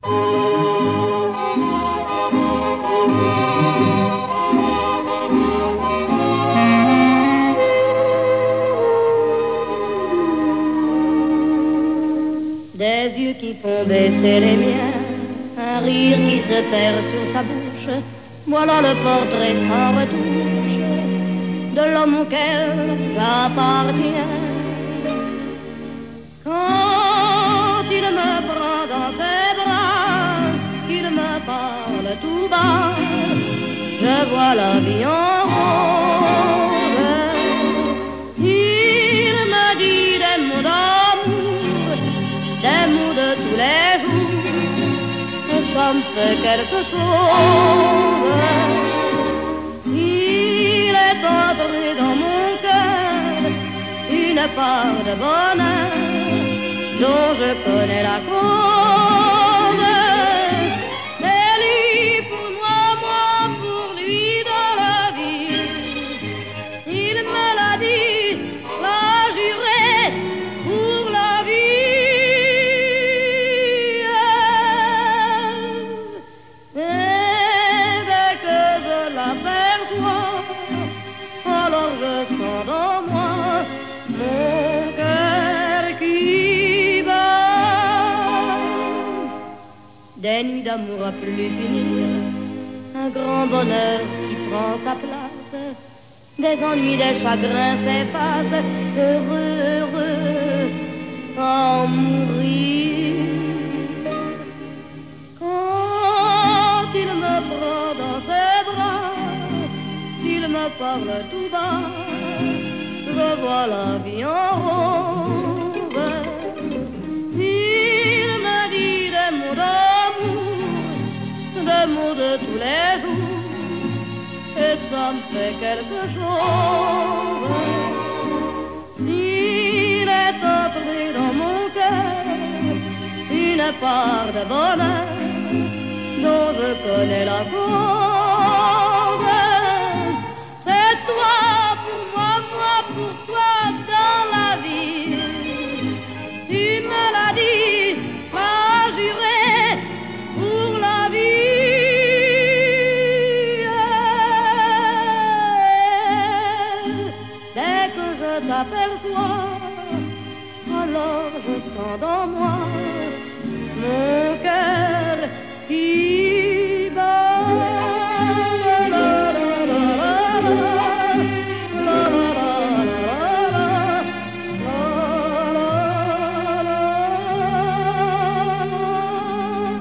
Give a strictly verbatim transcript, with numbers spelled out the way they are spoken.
Des yeux qui font baisser les miens, un rire qui se perd sur sa bouche, voilà le portrait sans retouche de l'homme auquel j'appartiens. Quand il me prend dans ses bras, qu'il me parle tout bas, je vois la vie en rose. Il me dit des mots d'amour, des mots de tous les jours, et ça me fait quelque chose. Il est entré dans mon cœur une part de bonheur dont je connais la cause. C'est lui pour moi, moi pour lui dans la vie. Il me l'a dit, l'a juré pour la vie. Et dès que je l'aperçois, alors je sens dans moi mon cœur qui bat. Des nuits d'amour à plus finir, un grand bonheur qui prend sa place, des ennuis, des chagrins s'effacent, heureux, heureux, à en mourir. Quand il me prend dans ses bras, il me parle tout bas, je vois la vie en rose. Il me dit des mots d'amour, des mots de tous les jours, et ça me fait quelque chose. Il est entré dans mon cœur une part de bonheur dont je connais la cause. C'est toi pour moi, moi pour toi dans la vie. Tu me l'as dit, m'as juré pour la vie. Dès que je t'aperçois, alors je sens dans moi